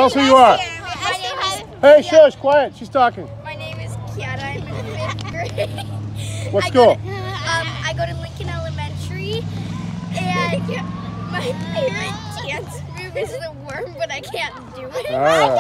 Tell us who you are. Hey, shush, quiet. She's talking. My name is Kiara. I'm in 5th grade. What school? I go to Lincoln Elementary, and my favorite dance move is the worm, but I can't do it. All right.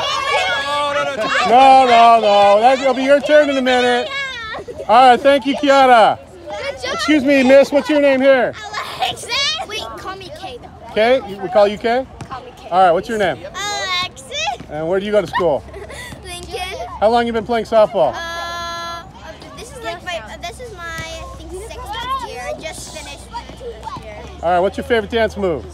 No. That'll be your turn in a minute. All right, thank you, Kiara. Excuse me, miss. What's your name here? Alexis. Wait, call me Kay though. Kay? We call you Kay? Call me Kay. All right, what's your name? Alexis. And where do you go to school? Lincoln. How long you been playing softball? This is my I think 6th year. I just finished this year. All right, what's your favorite dance move?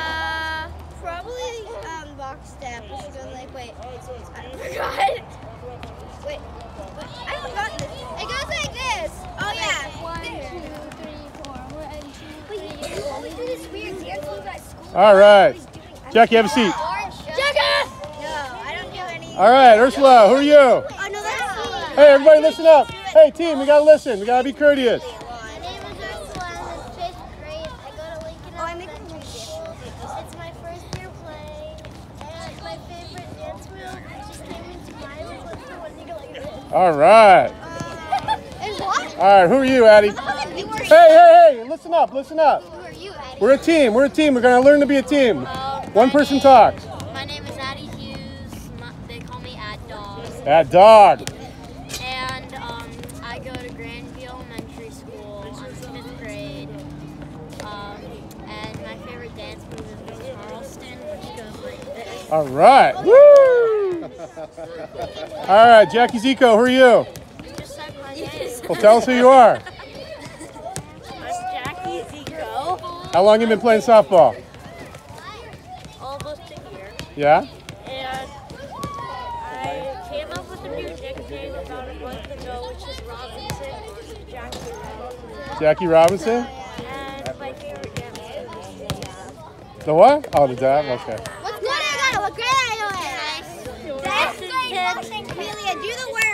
Probably box step. Which is like wait, I forgot. Wait, I forgot this. It goes like this. Oh yeah. 1, 2, 3, 4. 1, 2, 3. Wait, you always do this weird dance move at school. All right. Jackie, have a seat. Jackie! No, I don't do any. All right, Ursula, who are you? Oh no, that's me. Hey, everybody listen up. Hey, team, we got to listen. We got to be courteous. My name is Ursula. I'm in 5th grade. I go to Lincoln Elementary School. It's my first year playing. And my favorite dance move just came into mind was the one you go like this. All right. And what? All right, who are you, Addie? Hey, listen up. Who are you, Addie? We're a team. We're going to learn to be a team. One person talks. My name is Addie Hughes. They call me Ad Dog. That dog. And I go to Grandview Elementary School. I'm in 5th grade. And my favorite dance move is Charleston, which goes like this. All right. Woo! All right, Jackie Zico, who are you? Just said my name. Well, tell us who you are. I'm Jackie Zico. How long you been playing softball? Almost a year. Yeah? And I came up with a new nickname about a month ago, which is Robinson, which is Jackie Robinson. Jackie Robinson? And my favorite dance move is The what? Oh, the dab? Okay. What grade are you in? What grade are you in? That's great. Amelia, do the word.